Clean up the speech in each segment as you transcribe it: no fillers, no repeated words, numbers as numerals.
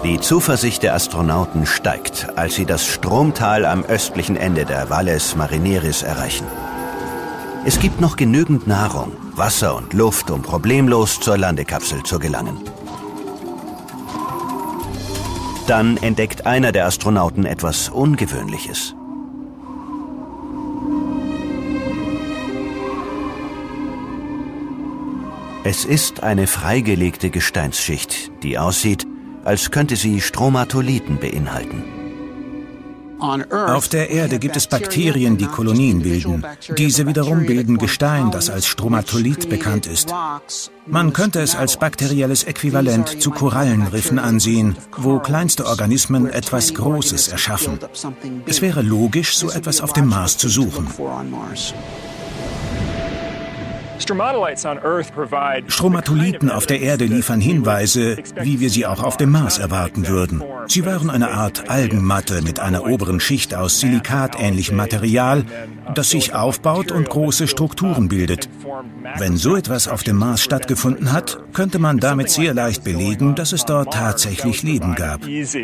Die Zuversicht der Astronauten steigt, als sie das Stromtal am östlichen Ende der Valles Marineris erreichen. Es gibt noch genügend Nahrung, Wasser und Luft, um problemlos zur Landekapsel zu gelangen. Dann entdeckt einer der Astronauten etwas Ungewöhnliches. Es ist eine freigelegte Gesteinsschicht, die aussieht, als könnte sie Stromatolithen beinhalten. Auf der Erde gibt es Bakterien, die Kolonien bilden. Diese wiederum bilden Gestein, das als Stromatolith bekannt ist. Man könnte es als bakterielles Äquivalent zu Korallenriffen ansehen, wo kleinste Organismen etwas Großes erschaffen. Es wäre logisch, so etwas auf dem Mars zu suchen. Stromatolithen auf der Erde liefern Hinweise, wie wir sie auch auf dem Mars erwarten würden. Sie waren eine Art Algenmatte mit einer oberen Schicht aus silikatähnlichem Material, das sich aufbaut und große Strukturen bildet. Wenn so etwas auf dem Mars stattgefunden hat, könnte man damit sehr leicht belegen, dass es dort tatsächlich Leben gab.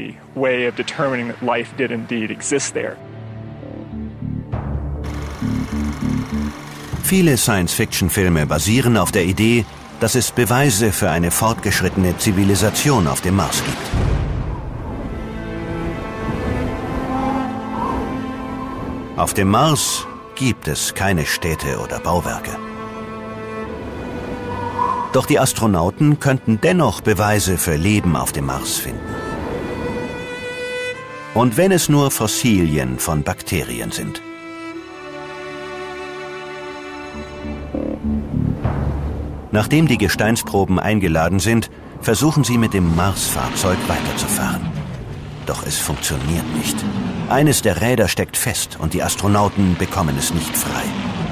Viele Science-Fiction-Filme basieren auf der Idee, dass es Beweise für eine fortgeschrittene Zivilisation auf dem Mars gibt. Auf dem Mars gibt es keine Städte oder Bauwerke. Doch die Astronauten könnten dennoch Beweise für Leben auf dem Mars finden. Und wenn es nur Fossilien von Bakterien sind. Nachdem die Gesteinsproben eingeladen sind, versuchen sie mit dem Mars-Fahrzeug weiterzufahren. Doch es funktioniert nicht. Eines der Räder steckt fest und die Astronauten bekommen es nicht frei.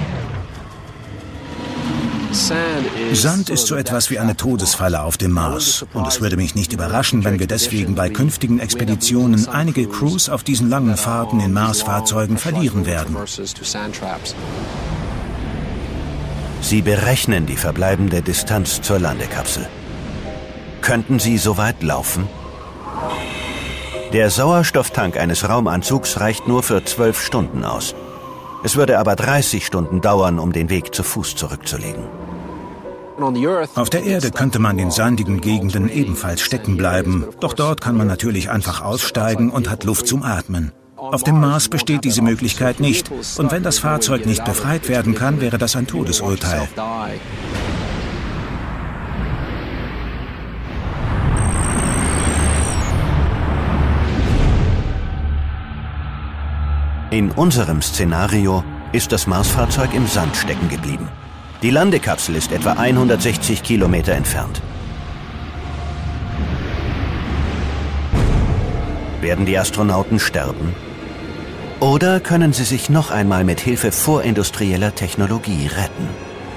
Sand ist so etwas wie eine Todesfalle auf dem Mars. Und es würde mich nicht überraschen, wenn wir deswegen bei künftigen Expeditionen einige Crews auf diesen langen Fahrten in Mars-Fahrzeugen verlieren werden. Sie berechnen die verbleibende Distanz zur Landekapsel. Könnten sie so weit laufen? Der Sauerstofftank eines Raumanzugs reicht nur für 12 Stunden aus. Es würde aber 30 Stunden dauern, um den Weg zu Fuß zurückzulegen. Auf der Erde könnte man in sandigen Gegenden ebenfalls stecken bleiben. Doch dort kann man natürlich einfach aussteigen und hat Luft zum Atmen. Auf dem Mars besteht diese Möglichkeit nicht. Und wenn das Fahrzeug nicht befreit werden kann, wäre das ein Todesurteil. In unserem Szenario ist das Marsfahrzeug im Sand stecken geblieben. Die Landekapsel ist etwa 160 Kilometer entfernt. Werden die Astronauten sterben? Oder können sie sich noch einmal mit Hilfe vorindustrieller Technologie retten?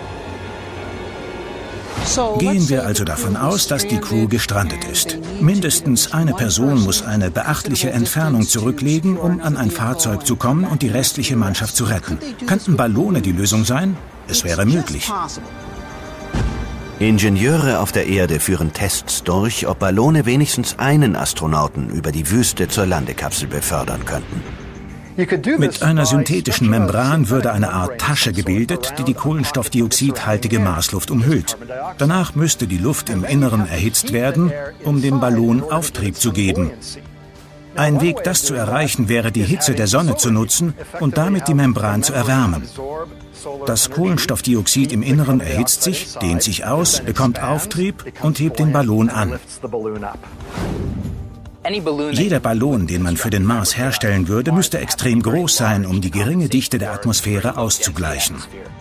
Gehen wir also davon aus, dass die Crew gestrandet ist. Mindestens eine Person muss eine beachtliche Entfernung zurücklegen, um an ein Fahrzeug zu kommen und die restliche Mannschaft zu retten. Könnten Ballone die Lösung sein? Es wäre möglich. Ingenieure auf der Erde führen Tests durch, ob Ballone wenigstens einen Astronauten über die Wüste zur Landekapsel befördern könnten. Mit einer synthetischen Membran würde eine Art Tasche gebildet, die die kohlenstoffdioxidhaltige Marsluft umhüllt. Danach müsste die Luft im Inneren erhitzt werden, um dem Ballon Auftrieb zu geben. Ein Weg, das zu erreichen, wäre, die Hitze der Sonne zu nutzen und damit die Membran zu erwärmen. Das Kohlenstoffdioxid im Inneren erhitzt sich, dehnt sich aus, bekommt Auftrieb und hebt den Ballon an. Jeder Ballon, den man für den Mars herstellen würde, müsste extrem groß sein, um die geringe Dichte der Atmosphäre auszugleichen.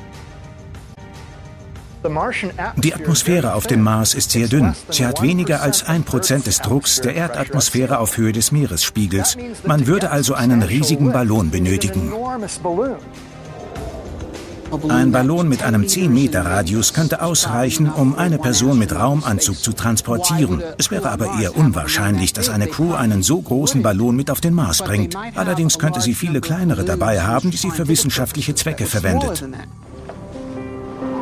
Die Atmosphäre auf dem Mars ist sehr dünn. Sie hat weniger als 1% des Drucks der Erdatmosphäre auf Höhe des Meeresspiegels. Man würde also einen riesigen Ballon benötigen. Ein Ballon mit einem 10-Meter-Radius könnte ausreichen, um eine Person mit Raumanzug zu transportieren. Es wäre aber eher unwahrscheinlich, dass eine Crew einen so großen Ballon mit auf den Mars bringt. Allerdings könnte sie viele kleinere dabei haben, die sie für wissenschaftliche Zwecke verwendet.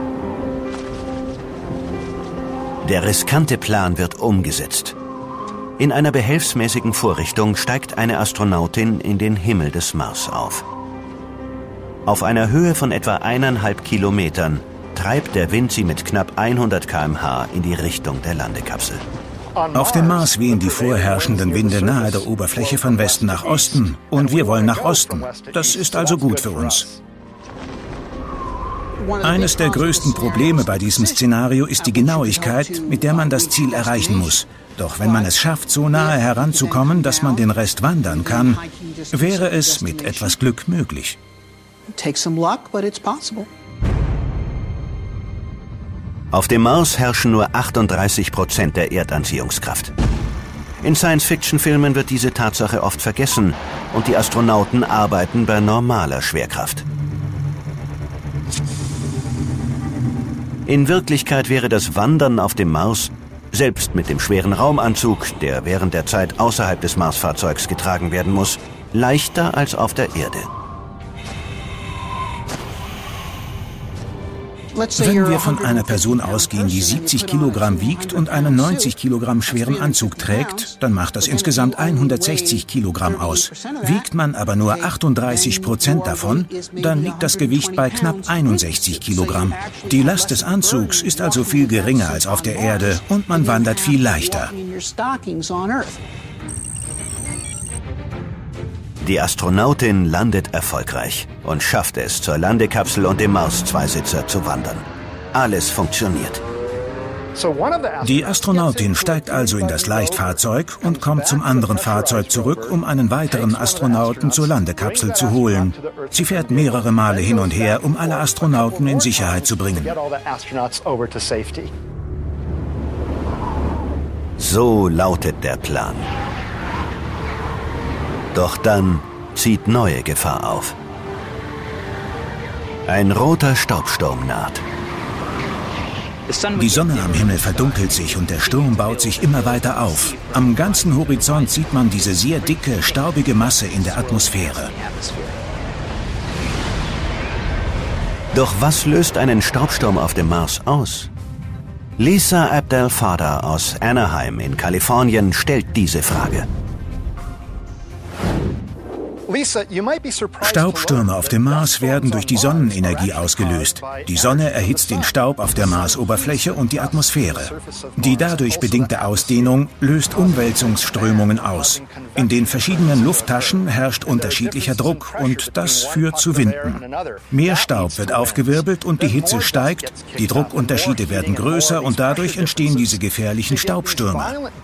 Der riskante Plan wird umgesetzt. In einer behelfsmäßigen Vorrichtung steigt eine Astronautin in den Himmel des Mars auf. Auf einer Höhe von etwa 1,5 Kilometern treibt der Wind sie mit knapp 100 km/h in die Richtung der Landekapsel. Auf dem Mars wehen die vorherrschenden Winde nahe der Oberfläche von Westen nach Osten und wir wollen nach Osten. Das ist also gut für uns. Eines der größten Probleme bei diesem Szenario ist die Genauigkeit, mit der man das Ziel erreichen muss. Doch wenn man es schafft, so nahe heranzukommen, dass man den Rest wandern kann, wäre es mit etwas Glück möglich. Auf dem Mars herrschen nur 38% der Erdanziehungskraft. In Science-Fiction-Filmen wird diese Tatsache oft vergessen und die Astronauten arbeiten bei normaler Schwerkraft. In Wirklichkeit wäre das Wandern auf dem Mars, selbst mit dem schweren Raumanzug, der während der Zeit außerhalb des Marsfahrzeugs getragen werden muss, leichter als auf der Erde. Wenn wir von einer Person ausgehen, die 70 Kilogramm wiegt und einen 90 Kilogramm schweren Anzug trägt, dann macht das insgesamt 160 Kilogramm aus. Wiegt man aber nur 38% davon, dann liegt das Gewicht bei knapp 61 Kilogramm. Die Last des Anzugs ist also viel geringer als auf der Erde und man wandert viel leichter. Die Astronautin landet erfolgreich und schafft es, zur Landekapsel und dem Mars-Zweisitzer zu wandern. Alles funktioniert. Die Astronautin steigt also in das Leichtfahrzeug und kommt zum anderen Fahrzeug zurück, um einen weiteren Astronauten zur Landekapsel zu holen. Sie fährt mehrere Male hin und her, um alle Astronauten in Sicherheit zu bringen. So lautet der Plan. Doch dann zieht neue Gefahr auf. Ein roter Staubsturm naht. Die Sonne am Himmel verdunkelt sich und der Sturm baut sich immer weiter auf. Am ganzen Horizont sieht man diese sehr dicke, staubige Masse in der Atmosphäre. Doch was löst einen Staubsturm auf dem Mars aus? Lisa Abdel-Fattah aus Anaheim in Kalifornien stellt diese Frage. Staubstürme auf dem Mars werden durch die Sonnenenergie ausgelöst. Die Sonne erhitzt den Staub auf der Marsoberfläche und die Atmosphäre. Die dadurch bedingte Ausdehnung löst Umwälzungsströmungen aus. In den verschiedenen Lufttaschen herrscht unterschiedlicher Druck und das führt zu Winden. Mehr Staub wird aufgewirbelt und die Hitze steigt, die Druckunterschiede werden größer und dadurch entstehen diese gefährlichen Staubstürme.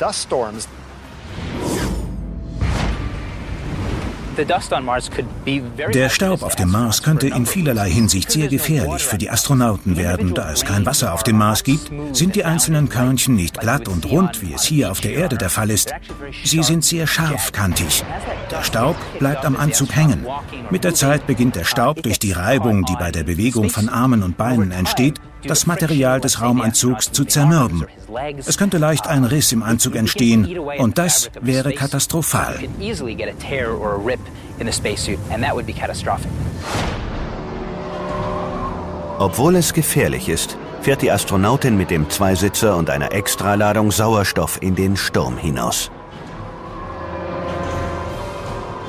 Der Staub auf dem Mars könnte in vielerlei Hinsicht sehr gefährlich für die Astronauten werden. Da es kein Wasser auf dem Mars gibt, sind die einzelnen Körnchen nicht glatt und rund, wie es hier auf der Erde der Fall ist. Sie sind sehr scharfkantig. Der Staub bleibt am Anzug hängen. Mit der Zeit beginnt der Staub durch die Reibung, die bei der Bewegung von Armen und Beinen entsteht, das Material des Raumanzugs zu zermürben. Es könnte leicht ein Riss im Anzug entstehen und das wäre katastrophal. Obwohl es gefährlich ist, fährt die Astronautin mit dem Zweisitzer und einer Extraladung Sauerstoff in den Sturm hinaus.